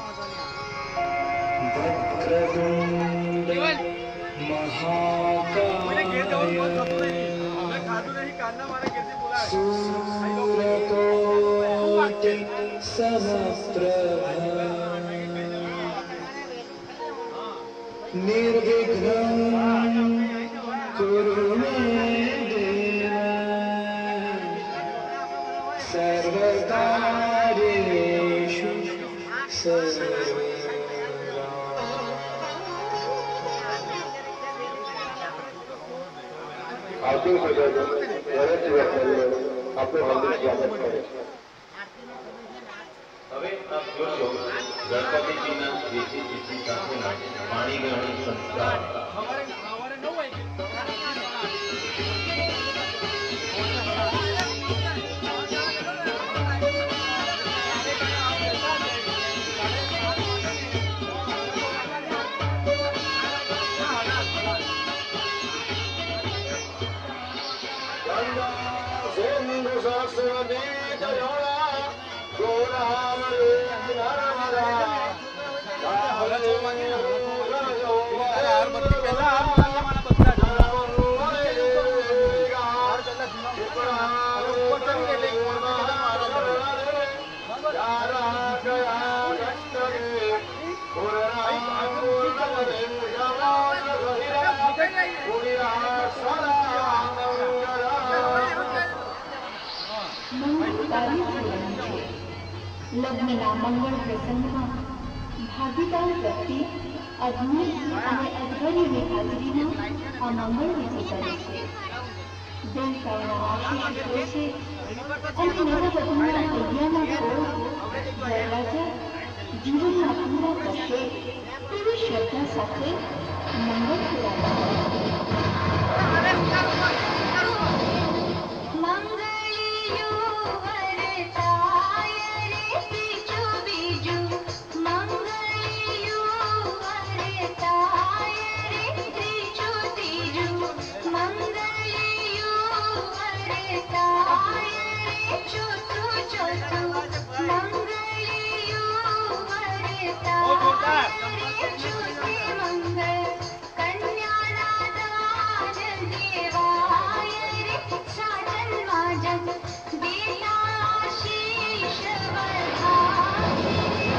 वक्रतुंड महाकाय सूर्यकोटि समप्रभ निर्विघ्नं कुरु मे देव सर्वकार्येषु सर्वदा। आरती सजाकर गणेशजी આપણે મંદિર સ્વાગત કરે છે। હવે આપ જોશો ગણપતિજીના રીતિ સિદ્ધિ સાથેના પાણી ગ્રહણ સંસ્કાર। લગ્નના મંગળ પ્રસંગમાં ભાગીદાર વ્યક્તિ અગ્નિ અને અધ્વર્યની હાજરીમાં આ મંગળ વિધિ કરે છે। દેવતાઓના આશીષ છે અને નવવધુના કન્યાના કોળ વરરાજા જીવનમાં પૂરા કરશે તેવી શ્રદ્ધા સાથે મંગળ પુરાણ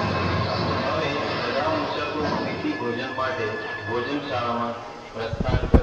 ભોજન માટે ભોજનશાળામાં પ્રસ્થાન